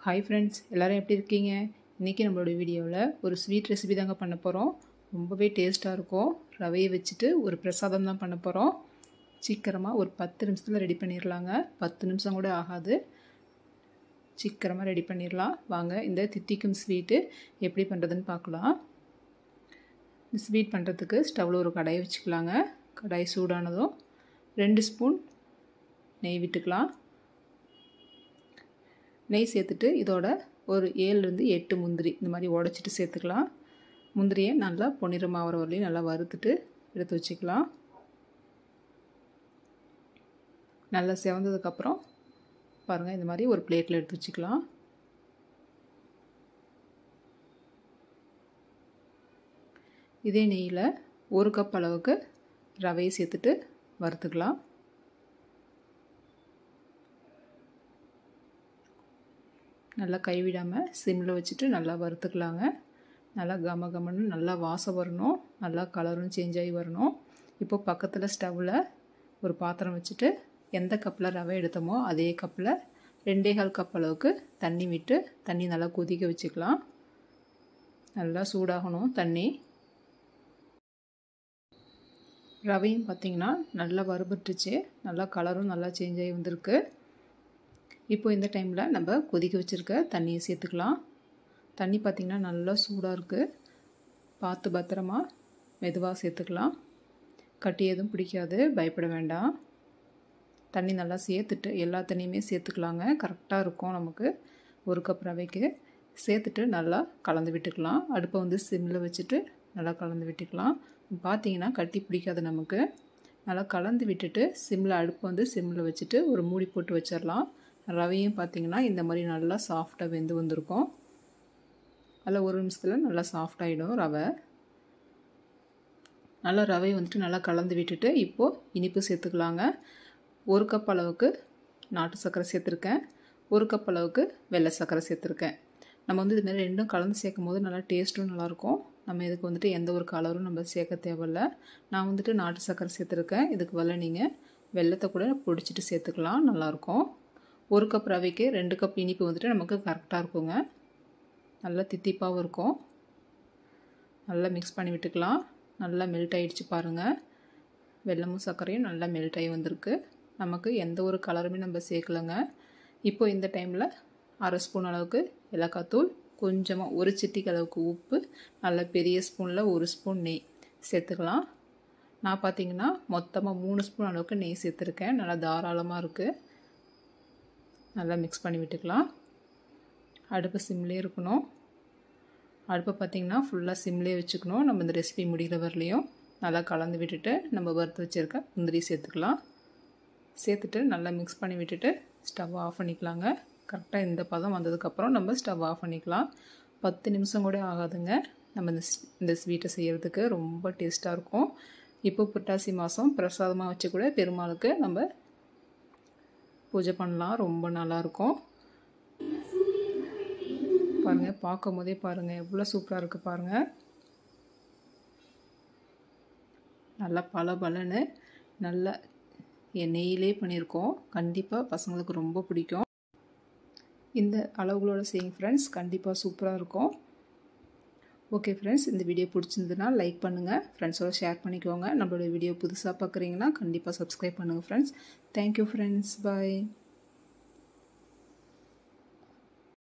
Hi friends, எல்லோரும் எப்படி இருக்கீங்க? இன்றைக்கி நம்மளோட வீடியோவில் ஒரு ஸ்வீட் ரெசிபி தாங்க பண்ண போகிறோம். ரொம்பவே டேஸ்ட்டாக இருக்கும். ரவையை வச்சுட்டு ஒரு பிரசாதம் தான் பண்ண போகிறோம். சீக்கிரமாக ஒரு 10 நிமிஷத்தில் ரெடி பண்ணிடலாங்க. 10 நிமிஷம் கூட ஆகாது. சீக்கிரமாக ரெடி பண்ணிடலாம். வாங்க இந்த தித்திக்கும் ஸ்வீட்டு எப்படி பண்ணுறதுன்னு பார்க்கலாம். இந்த ஸ்வீட் பண்ணுறதுக்கு ஸ்டவ்வில் ஒரு கடாயை வச்சுக்கலாங்க. கடாய் சூடானதும் 2 ஸ்பூன் நெய் விட்டுக்கலாம். நெய் சேர்த்துட்டு இதோட ஒரு 7லேருந்து 8 முந்திரி இந்த மாதிரி உடச்சிட்டு சேர்த்துக்கலாம். முந்திரியை நல்லா பொன்னிறமாகிற வரலையும் நல்லா வறுத்துட்டு எடுத்து வச்சுக்கலாம். நல்லா செவந்ததுக்கப்புறம் பாருங்கள், இந்த மாதிரி ஒரு பிளேட்டில் எடுத்து வச்சுக்கலாம். இதே நெய்யில் 1 கப் அளவுக்கு ரவையை சேர்த்துட்டு வறுத்துக்கலாம். நல்லா கைவிடாமல் சிம்மில் வச்சுட்டு நல்லா வறுத்துக்கலாங்க. நல்லா கமகமன்னு நல்லா வாசம் வரணும். நல்லா கலரும் சேஞ்ச் ஆகி வரணும். இப்போ பக்கத்தில் ஸ்டவ்வில் ஒரு பாத்திரம் வச்சுட்டு எந்த கப்பில் ரவை எடுத்தோமோ அதே கப்பில் 2.25 கப் அளவுக்கு தண்ணி விட்டு தண்ணி நல்லா கொதிக்க வச்சுக்கலாம். நல்லா சூடாகணும் தண்ணி. ரவையும் பார்த்திங்கன்னா நல்லா வறுபட்டுச்சு. நல்லா கலரும் நல்லா சேஞ்ச் ஆகி வந்திருக்கு. இப்போ இந்த டைமில் நம்ம கொதிக்க வச்சுருக்க தண்ணியை சேர்த்துக்கலாம். தண்ணி பார்த்திங்கன்னா நல்லா சூடாக இருக்குது. பார்த்து பத்திரமா மெதுவாக சேர்த்துக்கலாம். கட்டி எதுவும் பிடிக்காது, பயப்பட வேண்டாம். தண்ணி நல்லா சேர்த்துட்டு எல்லா தண்ணியுமே சேர்த்துக்கலாங்க. கரெக்டாக இருக்கும் நமக்கு 1 கப் ரவைக்கு. சேர்த்துட்டு நல்லா கலந்து விட்டுக்கலாம். அடுப்பை சிம்மில் வச்சுட்டு நல்லா கலந்து விட்டுக்கலாம். பார்த்திங்கன்னா கட்டி பிடிக்காது நமக்கு. நல்லா கலந்து விட்டுட்டு சிம்மில் அடுப்பை சிம்மில் வச்சுட்டு ஒரு மூடி போட்டு வச்சிடலாம். ரவையும் பார்த்திங்கன்னா இந்த மாதிரி நல்லா சாஃப்டாக வெந்து வந்திருக்கும். அதில் 1 நிமிஷத்தில் நல்லா சாஃப்டாகிடும் ரவை. நல்லா ரவையை நல்லா கலந்து விட்டுட்டு இப்போது இனிப்பு சேர்த்துக்கலாங்க. 1 கப் அளவுக்கு நாட்டு சர்க்கரை சேர்த்துருக்கேன். 1 கப் அளவுக்கு வெள்ளை சர்க்கரை சேர்த்துருக்கேன். நம்ம இதுமாதிரி ரெண்டும் கலந்து சேர்க்கும் போது நல்லா டேஸ்ட்டும் நல்லாயிருக்கும். நம்ம இதுக்கு எந்த ஒரு கலரும் நம்ம சேர்க்க தேவையில்ல. நான் நாட்டு சர்க்கரை சேர்த்துருக்கேன். இதுக்கு பதிலாக நீங்கள் வெள்ளத்தை கூட பொடிச்சிட்டு சேர்த்துக்கலாம், நல்லாயிருக்கும். 1 கப் ரவைக்கு 2 கப் இனிப்பு நமக்கு கரெக்டாக இருக்குங்க. நல்லா தித்திப்பாகவும் இருக்கும். நல்லா மிக்ஸ் பண்ணி விட்டுக்கலாம். நல்லா மெல்ட் ஆகிடுச்சு பாருங்கள். வெல்லமும் சர்க்கரையும் நல்லா மெல்ட் ஆகி வந்திருக்கு. நமக்கு எந்த ஒரு கலருமே நம்ம சேர்க்கலைங்க. இப்போ இந்த டைமில் 1/2 ஸ்பூன் அளவுக்கு ஏலக்காய் தூள், கொஞ்சமாக 1 சிட்டிக்கு அளவுக்கு உப்பு, நல்ல பெரிய ஸ்பூனில் 1 ஸ்பூன் நெய் சேர்த்துக்கலாம். நான் பார்த்திங்கன்னா மொத்தமாக 3 ஸ்பூன் அளவுக்கு நெய் சேர்த்துருக்கேன். நல்லா தாராளமாக இருக்குது. நல்லா மிக்ஸ் பண்ணி விட்டுக்கலாம். அடுப்பு சிம்லேயே இருக்கணும். அடுப்பை பார்த்திங்கன்னா ஃபுல்லாக சிம்லேயே வச்சுக்கணும். நம்ம இந்த ரெசிபி முடிகிற வரலையும் நல்லா கலந்து விட்டுட்டு நம்ம வறுத்து வச்சுருக்க முந்திரி சேர்த்துக்கலாம். சேர்த்துட்டு நல்லா மிக்ஸ் பண்ணி விட்டுட்டு ஸ்டவ் ஆஃப் பண்ணிக்கலாங்க. கரெக்டாக இந்த பதம் வந்ததுக்கப்புறம் நம்ம ஸ்டவ் ஆஃப் பண்ணிக்கலாம். 10 நிமிஷம் கூட ஆகாதுங்க. நம்ம இந்த ஸ்வீட்டை செய்கிறதுக்கு ரொம்ப டேஸ்ட்டாக இருக்கும். இப்போ புரட்டாசி மாதம் பிரசாதமாக வச்சு கூட பெருமாளுக்கு நம்ம பூஜை பண்ணலாம். ரொம்ப நல்லாயிருக்கும். பாருங்கள், பார்க்கும் போதே பாருங்கள் எவ்வளோ சூப்பராக இருக்குது பாருங்கள். நல்லா பலன்னு நல்லா நெய்யிலே பண்ணியிருக்கோம். கண்டிப்பாக பசங்களுக்கு ரொம்ப பிடிக்கும். இந்த அளவுகளோடு செய்யுங்க ஃப்ரெண்ட்ஸ், கண்டிப்பாக சூப்பராக இருக்கும். ஓகே ஃப்ரெண்ட்ஸ், இந்த வீடியோ பிடிச்சிருந்ததுன்னா லைக் பண்ணுங்கள், ஃப்ரெண்ட்ஸோட ஷேர் பண்ணிக்கோங்க. நம்மளோட வீடியோ புதுசாக பார்க்குறீங்கன்னா கண்டிப்பாக சப்ஸ்கிரைப் பண்ணுங்கள் ஃப்ரெண்ட்ஸ். தேங்க்யூ ஃப்ரெண்ட்ஸ், பாய்.